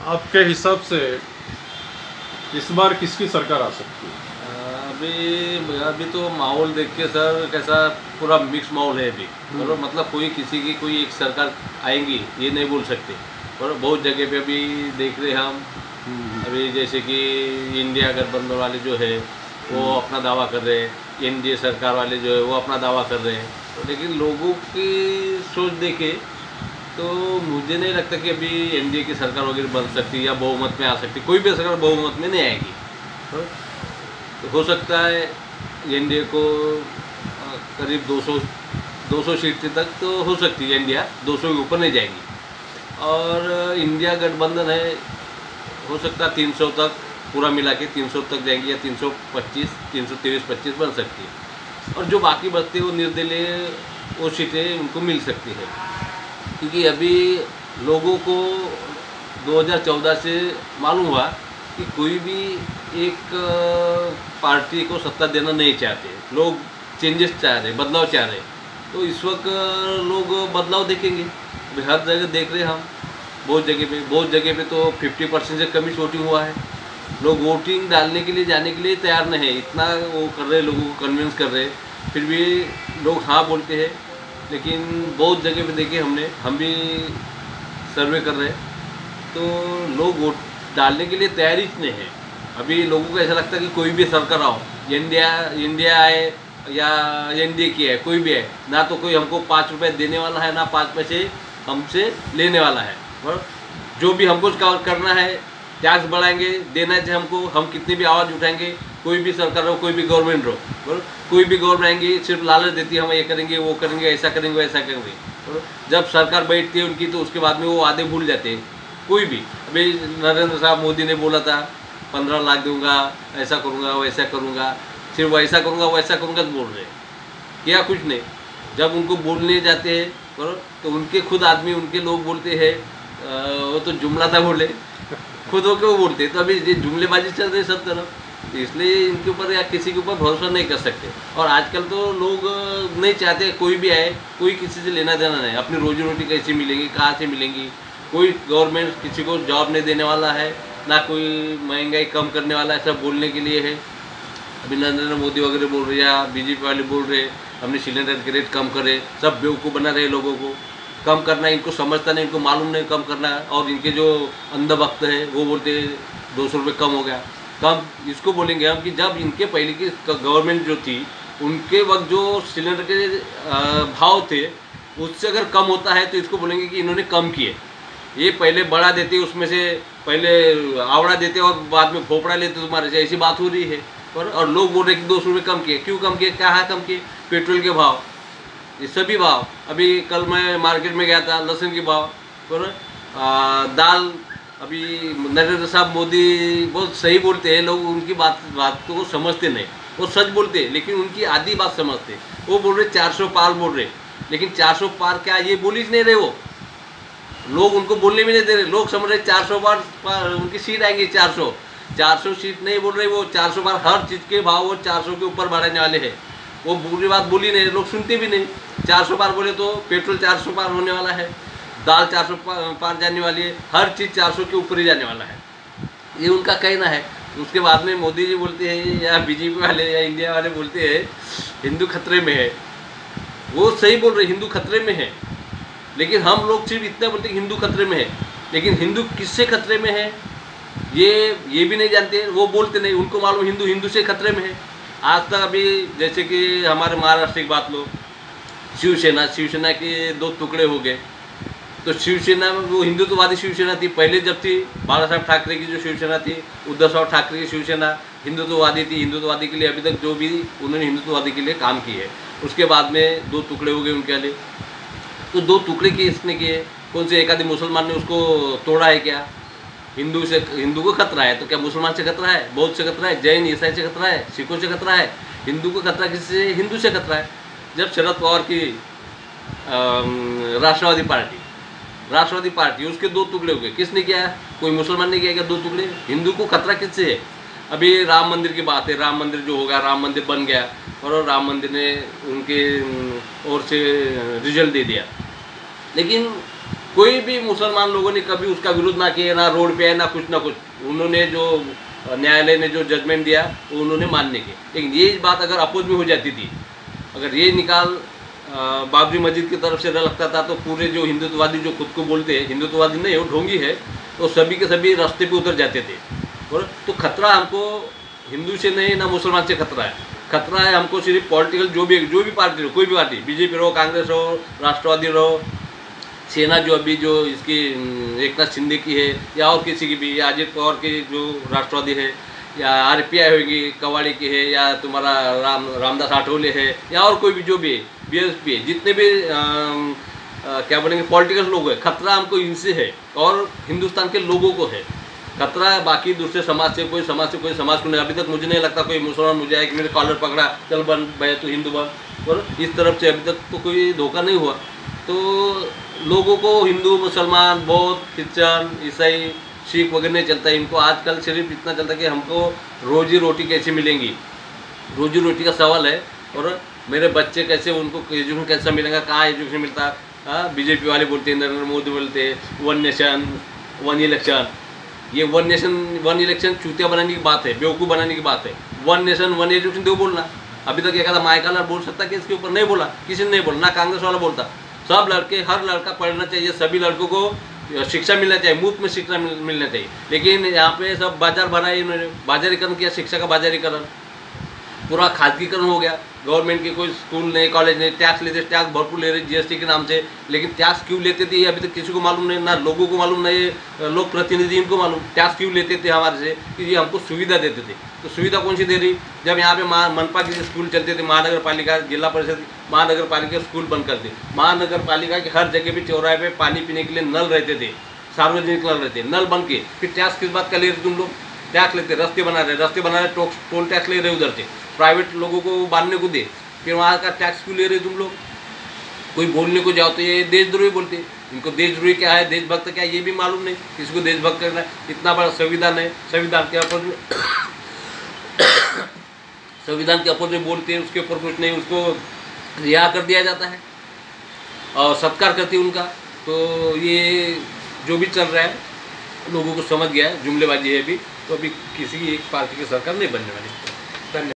आपके हिसाब से इस बार किसकी सरकार आ सकती है? अभी तो माहौल देख के सर कैसा पूरा मिक्स माहौल है अभी। और मतलब किसी की कोई एक सरकार आएंगी ये नहीं बोल सकते। और बहुत जगह पे अभी देख रहे हम। अभी जैसे कि इंडिया गठबंधन वाले जो है वो अपना दावा कर रहे हैं, एनडीए सरकार वाले जो है वो अपना दावा कर रहे हैं। तो लेकिन लोगों की सोच देखे तो मुझे नहीं लगता कि अभी एनडीए की सरकार वगैरह बन सकती है या बहुमत में आ सकती। कोई भी सरकार बहुमत में नहीं आएगी। तो हो सकता है एनडीए को करीब 200 सीट तक तो हो सकती है। इंडिया 200 के ऊपर नहीं जाएगी। और इंडिया गठबंधन है, हो सकता है 300 तक पूरा मिला के 300 तक जाएंगी या 325 323-25 बन सकती है। और जो बाकी बचते वो निर्दलीय वो सीटें उनको मिल सकती है। क्योंकि अभी लोगों को 2014 से मालूम हुआ कि कोई भी एक पार्टी को सत्ता देना नहीं चाहते। लोग चेंजेस चाह रहे, बदलाव चाह रहे। तो इस वक्त लोग बदलाव देखेंगे। अभी हर जगह देख रहे हम, बहुत जगह पे तो 50% से कम ही वोटिंग हुआ है। लोग वोटिंग डालने के लिए जाने के लिए तैयार नहीं है। इतना वो कर रहे, लोगों को कन्विंस कर रहे, फिर भी लोग हाँ बोलते हैं। लेकिन बहुत जगह पे देखे हमने, हम भी सर्वे कर रहे हैं तो लोग वोट डालने के लिए तैयारी नहीं है। अभी लोगों को ऐसा लगता है कि कोई भी सरकार आओ, इंडिया आए या एनडीए की है, कोई भी है ना, तो कोई हमको 5 रुपये देने वाला है ना 5 पैसे हमसे लेने वाला है। और जो भी हमको करना है, टैक्स बढ़ाएंगे, देना चाहिए हमको, हम कितनी भी आवाज़ उठाएंगे। कोई भी सरकार हो, कोई भी गवर्नमेंट हो, कोई भी गवर्नमेंट आएंगी सिर्फ लालच देती है, हम ये करेंगे वो करेंगे, ऐसा करेंगे वैसा करेंगे। जब सरकार बैठती है उनकी तो उसके बाद में वो आधे भूल जाते हैं। कोई भी अभी नरेंद्र साहब मोदी ने बोला था 15 लाख दूंगा, ऐसा करूंगा वैसा करूंगा, सिर्फ वैसा करूंगा वैसा करूंगा तो बोल रहे क्या कुछ नहीं। जब उनको बोलने जाते हैं तो उनके खुद आदमी, उनके लोग बोलते हैं वो तो जुमला था बोले, खुद होकर वो बोलते। तो अभी ये जुमलेबाजी चल रही सब तरफ, तो इसलिए इनके ऊपर या किसी के ऊपर भरोसा नहीं कर सकते। और आजकल तो लोग नहीं चाहते कोई भी आए, कोई किसी से लेना देना नहीं। अपनी रोजी रोटी कैसे मिलेंगी, कहाँ से मिलेंगी, कोई गवर्नमेंट किसी को जॉब नहीं देने वाला है, ना कोई महंगाई कम करने वाला है। सब बोलने के लिए है। अभी नरेंद्र मोदी वगैरह बोल रहे या बीजेपी वाले बोल रहे हमने सिलेंडर के रेट कम करे। सब बेवकूफ़ बना रहे लोगों को। कम करना इनको समझता नहीं, इनको मालूम नहीं कम करना। और इनके जो अंधभक्त है वो बोलते 200 रुपये कम हो गया। कम इसको बोलेंगे हम कि जब इनके पहले की गवर्नमेंट जो थी उनके वक्त जो सिलेंडर के भाव थे उससे अगर कम होता है तो इसको बोलेंगे कि इन्होंने कम किए। ये पहले बढ़ा देते, उसमें से पहले आवड़ा देते और बाद में फोपड़ा लेते तुम्हारे से, ऐसी बात हो रही है। और लोग बोल रहे कि 200 रुपये कम किए। क्यों कम किए, कहाँ कम किए? पेट्रोल के भाव, ये सभी भाव। अभी कल मैं मार्केट में गया था, लहसुन के भाव और दाल। अभी नरेंद्र साहब मोदी बहुत सही बोलते हैं, लोग उनकी बात को समझते नहीं। वो सच बोलते हैं लेकिन उनकी आधी बात समझते। वो बोल रहे 400 पार बोल रहे, लेकिन 400 पार क्या ये बोल ही नहीं रहे। वो लोग उनको बोलने भी नहीं दे रहे। लोग समझ रहे 400 पार उनकी सीट आएंगी। 400 सीट नहीं बोल रहे वो, 400 पार हर चीज़ के भाव वो 400 के ऊपर बढ़ाने वाले हैं। वो बुरी बात बोली नहीं, लोग सुनते भी नहीं। 400 पार बोले तो पेट्रोल 400 पार होने वाला है, दाल 400 पार जाने वाली है, हर चीज़ 400 के ऊपर ही जाने वाला है, ये उनका कहना है। उसके बाद में मोदी जी बोलते हैं या बीजेपी वाले या इंडिया वाले बोलते हैं हिंदू खतरे में है। वो सही बोल रहे, हिंदू खतरे में है। लेकिन हम लोग सिर्फ इतना बोलते हैं हिंदू खतरे में है, लेकिन हिंदू किससे खतरे में है ये भी नहीं जानते। वो बोलते नहीं, उनको मालूम हिंदू से खतरे में है। आज तक अभी जैसे कि हमारे महाराष्ट्र की बात लो, शिवसेना के 2 टुकड़े हो गए। तो शिवसेना में वो हिंदुत्ववादी शिवसेना थी पहले, जब थी बाला साहब ठाकरे की जो शिवसेना थी, उद्धव साहब ठाकरे की शिवसेना हिंदुत्ववादी थी। हिंदुत्ववादी के लिए अभी तक जो भी उन्होंने हिंदुत्ववादी के लिए काम किए। उसके बाद में 2 टुकड़े हो गए उनके लिए। तो 2 टुकड़े किसने किए? कौन से एक आदि मुसलमान ने उसको तोड़ा है क्या? हिंदू को खतरा है तो क्या मुसलमान से खतरा है, बौद्ध से खतरा है, जैन ईसाई से खतरा है, सिखों से खतरा है? हिंदू को खतरा किससे? हिंदू से खतरा है। जब शरद पवार की राष्ट्रवादी पार्टी उसके 2 टुकड़े हो गए, किसने किया? कोई मुसलमान ने किया क्या 2 टुकड़े? हिंदू को खतरा किससे है? अभी राम मंदिर की बात है, राम मंदिर जो होगा, राम मंदिर बन गया और राम मंदिर ने उनके ओर से रिजल्ट दे दिया। लेकिन कोई भी मुसलमान लोगों ने कभी उसका विरोध ना किया, ना रोड पे है ना कुछ। उन्होंने जो न्यायालय ने जो जजमेंट दिया वो उन्होंने मानने के। लेकिन ये बात अगर अपोज में हो जाती थी, अगर ये निकाल बाबरी मस्जिद की तरफ से लगता था, तो पूरे जो हिंदुत्ववादी जो खुद को बोलते हैं, हिंदुत्ववादी नहीं वो ढोंगी है, तो सभी के सभी रास्ते पे उतर जाते थे। और तो खतरा हमको हिंदू से नहीं ना मुसलमान से खतरा है। खतरा है हमको सिर्फ पॉलिटिकल जो भी पार्टी हो, कोई भी पार्टी, बीजेपी रहो, कांग्रेस हो, राष्ट्रवादी रहो, सेना जो अभी जो इसकी एकनाथ शिंदे की है, या और किसी की भी, या अजित पवार की जो राष्ट्रवादी है, या आरपीआई होगी कवाड़ी की है, या तुम्हारा रामदास आठवले है, या और कोई भी जो भी है, बीएसपी है, जितने भी क्या बोलेंगे पॉलिटिकल लोग हैं, खतरा हमको इनसे है और हिंदुस्तान के लोगों को है खतरा है। बाकी दूसरे समाज से कोई समाज को नहीं। अभी तक मुझे नहीं लगता कोई मुसलमान मुझे आए कि मेरे कॉलर पकड़ा, चल बन भाई तो हिंदू बन, और इस तरफ से अभी तक तो कोई धोखा नहीं हुआ। तो लोगों को हिंदू, मुसलमान, बौद्ध, क्रिश्चन, ईसाई, सिख वगैरह नहीं चलता है। इनको आजकल सिर्फ इतना चलता है कि हमको रोजी रोटी कैसे मिलेंगी, रोजी रोटी का सवाल है। और मेरे बच्चे कैसे, उनको एजुकेशन कैसा मिलेगा, कहाँ एजुकेशन मिलता है। बीजेपी वाले बोलते हैं, नरेंद्र मोदी बोलते हैं 1 नेशन 1 इलेक्शन। ये 1 नेशन 1 इलेक्शन चूतिया बनाने की बात है, बेवकूफ़ बनाने की बात है। 1 नेशन 1 एजुकेशन दो बोलना। अभी तक एक आधा माइकाला बोल सकता कि इसके ऊपर नहीं बोला, किसी ने नहीं बोला, ना कांग्रेस वाला बोलता। सब लड़के, हर लड़का पढ़ना चाहिए, सभी लड़कों को शिक्षा मिलना चाहिए, मुफ्त में शिक्षा मिलना चाहिए। लेकिन यहाँ पे सब बाजार बनाए, इन्होंने बाजारीकरण किया, शिक्षा का बाजारीकरण, पूरा खाजगीकरण हो गया। गवर्नमेंट के कोई स्कूल नहीं, कॉलेज नहीं, टैक्स लेते, टैक्स भरपूर ले रहे जीएसटी के नाम से। लेकिन टैक्स क्यों लेते थे ये अभी तक किसी को मालूम नहीं, ना लोगों को मालूम, ना ये लोक प्रतिनिधि इनको मालूम टैक्स क्यों लेते थे हमारे से, कि ये हमको सुविधा देते थे। तो सुविधा कौन सी दे रही? जब यहाँ पे मनपा के स्कूल चलते थे, महानगर पालिका, जिला परिषद, महानगर पालिका स्कूल बंद कर दे। महानगर पालिका के हर जगह पे चौराहे पे पानी पीने के लिए नल रहते थे, सार्वजनिक नल रहते, नल बन के फिर टैक्स किस बात का ले रहे तुम लोग? टैक्स लेते, रास्ते बना रहे, टोल टैक्स ले रहे, उधर से प्राइवेट लोगों को बांधने को दे, फिर वहाँ का टैक्स क्यों ले रहे तुम लोग? कोई बोलने को जाओ तो ये देशद्रोही बोलते हैं। इनको देशद्रोही क्या है, देशभक्त क्या है, ये भी मालूम नहीं। किसी को देशभक्त करना है, इतना बड़ा संविधान है, संविधान के ऊपर संविधान के ऊपर जो बोलते हैं उसके ऊपर कुछ नहीं, उसको रिहा कर दिया जाता है और सत्कार करती है उनका। तो ये जो भी चल रहा है लोगों को समझ गया है, जुमलेबाजी है अभी। तो अभी किसी एक पार्टी की सरकार नहीं बनने वाली।